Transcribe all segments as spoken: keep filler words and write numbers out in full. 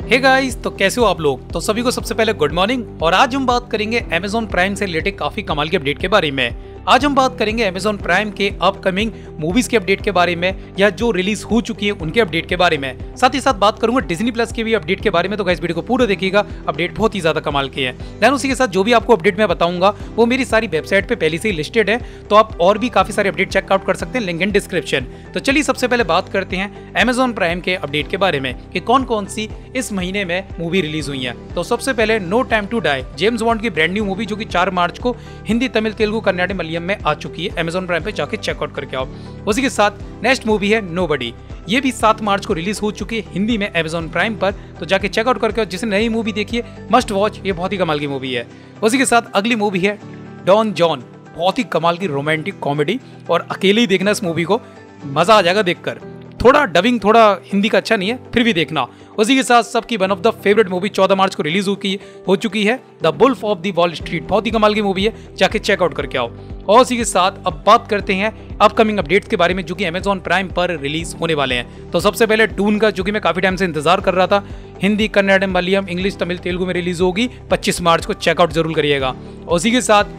Hey guys, तो कैसे हो आप लोग। तो सभी को सबसे पहले गुड मॉर्निंग। और आज हम बात करेंगे अमेजॉन प्राइम से रिलेटेड काफी कमाल के अपडेट के बारे में। आज हम बात करेंगे अमेजॉन प्राइम के अपकमिंग मूवीज के अपडेट के बारे में, या जो रिलीज हो चुकी है उनके अपडेट के बारे में। साथ ही साथ बात करूंगा डिज्नी प्लस के भी अपडेट के बारे में। तो गाइस वीडियो को पूरा देखिएगा, अपडेट बहुत ही ज्यादा कमाल के हैं। देन उसी के साथ जो भी आपको अपडेट मैं बताऊंगा वो मेरी सारी वेबसाइट पे पहले से ही लिस्टेड है, तो आप और भी काफी सारे अपडेट चेकआउट कर सकते हैं, लिंक इन डिस्क्रिप्शन। तो चलिए सबसे पहले बात करते हैं अमेजॉन प्राइम के अपडेट के बारे में कि कौन कौन सी इस महीने में मूवी रिलीज हुई है। तो सबसे पहले no time to die, James Bond की ब्रांड न्यू मूवी, जो कि चार मार्च को हिंदी, तमिल, तेलुगु, कन्नड़, मलयालम में आ चुकी है। अमेजॉन प्राइम पे जाके चेकआउट करके आओ। उसी के साथ नेक्स्ट मूवी है नोबडी, ये भी सात मार्च को रिलीज हो चुकी है हिंदी में अमेजॉन प्राइम पर, तो जाके चेकआउट करके आओ। जिसने नई मूवी देखी है मस्ट वॉच, ये बहुत ही कमाल की मूवी है। उसी के साथ अगली मूवी है डॉन जॉन, बहुत ही कमाल की रोमांटिक कॉमेडी, और अकेले ही देखना इस मूवी को, मजा आ जाएगा देखकर। थोड़ा डबिंग थोड़ा हिंदी का अच्छा नहीं है, फिर भी देखना। उसी के साथ सबकी one of the favourite movie चौदह मार्च को रिलीज हो, हो चुकी है the wolf of the wall street, बहुत ही कमाल की मूवी है, जाके चेकआउट करके आओ। और उसी के साथ अब बात करते हैं अपकमिंग अपडेट्स के बारे में, जो कि अमेजॉन प्राइम पर रिलीज होने वाले हैं। तो सबसे पहले डून का, जो कि मैं काफी टाइम से इंतजार कर रहा था, हिंदी, कन्नड़, मलयालम, इंग्लिश, तमिल, तेलुगु में रिलीज होगी पच्चीस मार्च को, चेकआउट जरूर करिएगा। उसी के साथ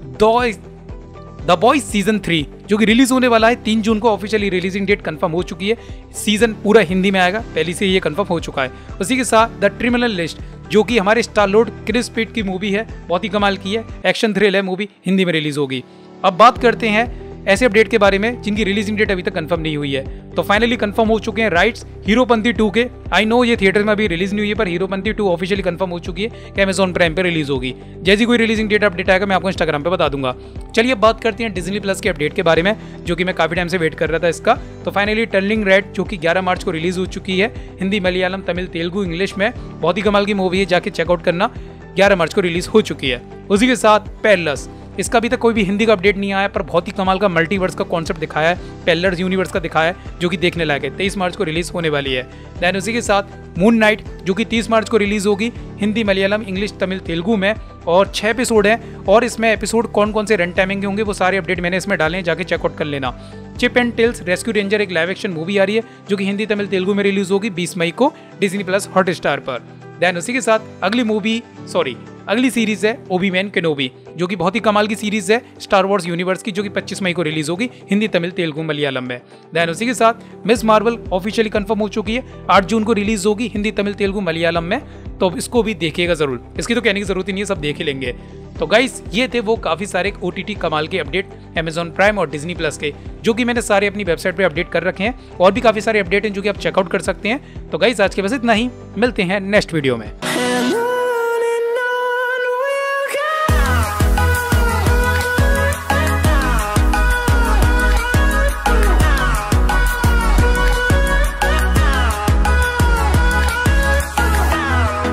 द बॉयज सीजन थ्री, जो कि रिलीज होने वाला है तीन जून को, ऑफिशियली रिलीजिंग डेट कंफर्म हो चुकी है। सीजन पूरा हिंदी में आएगा, पहले से ये कंफर्म हो चुका है। उसी के साथ द क्रिमिनल लिस्ट, जो कि हमारे स्टार लॉर्ड क्रिस पिट की मूवी है, बहुत ही कमाल की है, एक्शन थ्रिल है मूवी, हिंदी में रिलीज होगी। अब बात करते हैं ऐसे अपडेट के बारे में जिनकी रिलीजिंग डेट अभी तक कंफर्म नहीं हुई है। तो फाइनली कंफर्म हो चुके हैं राइट्स हीरोपंती टू के। आई नो ये थिएटर में अभी रिलीज नहीं हुई है, पर हीरोपंती टू ऑफिशियली कंफर्म हो चुकी है कि अमेजॉन प्राइम पे रिलीज होगी। जैसी कोई रिलीजिंग डेट अपडेट आएगा मैं आपको इंस्टाग्राम पे बता दूंगा। चलिए अब बात करते हैं डिज्नी प्लस के अपडेट के बारे में, जो कि मैं काफी टाइम से वेट कर रहा था इसका। तो फाइनली टर्निंग रेड, जो कि ग्यारह मार्च को रिलीज हो चुकी है हिंदी, मलयालम, तमिल, तेलुगु, इंग्लिश में, बहुत ही कमाल की मूवी है, जाके चेकआउट करना, ग्यारह मार्च को रिलीज हो चुकी है। उसी के साथ पेरलस, इसका अभी तक कोई भी हिंदी का अपडेट नहीं आया, पर बहुत ही कमाल का मल्टीवर्स का कॉन्सेप्ट दिखाया है, पेलर्स यूनिवर्स का दिखाया है, जो कि देखने लायक है, तेईस मार्च को रिलीज होने वाली है। देन उसी के साथ मून नाइट, जो कि तीस मार्च को रिलीज होगी हिंदी, मलयालम, इंग्लिश, तमिल, तेलुगु में, और छह एपिसोड हैं, और इसमें एपिसोड कौन कौन से रन टाइमिंग के होंगे वो सारे अपडेट मैंने इसमें डाले हैं, जाके चेकआउट कर लेना। Chip and Dale's rescue ranger, एक लाइव एक्शन मूवी आ रही है, जो कि हिंदी, तमिल, तेलुगु में रिलीज होगी बीस मई को डिज्नी प्लस हॉटस्टार पर। देन उसी के साथ अगली मूवी सॉरी अगली सीरीज है ओबी-वैन केनोबी, जो कि बहुत ही कमाल की सीरीज है स्टार वॉर्स यूनिवर्स की, जो कि पच्चीस मई को रिलीज होगी हिंदी, तमिल, तेलुगु, मलयालम में। देन उसी के साथ मिस मार्वल ऑफिशियली कंफर्म हो चुकी है, आठ जून को रिलीज होगी हिंदी, तमिल, तेलुगु, मलयालम में, तो इसको भी देखिएगा जरूर, इसकी तो कहने की जरूरत ही नहीं है, सब देख ही लेंगे। तो गाइस ये थे वो काफी सारे ओटीटी कमाल के अपडेट अमेजॉन प्राइम और डिज्नी प्लस के, जो कि मैंने सारे अपनी वेबसाइट पे अपडेट कर रखे हैं, और भी काफी सारे अपडेट हैं जो कि आप चेकआउट कर सकते हैं। तो गाइस आज के बस इतना ही, मिलते हैं नेक्स्ट वीडियो में।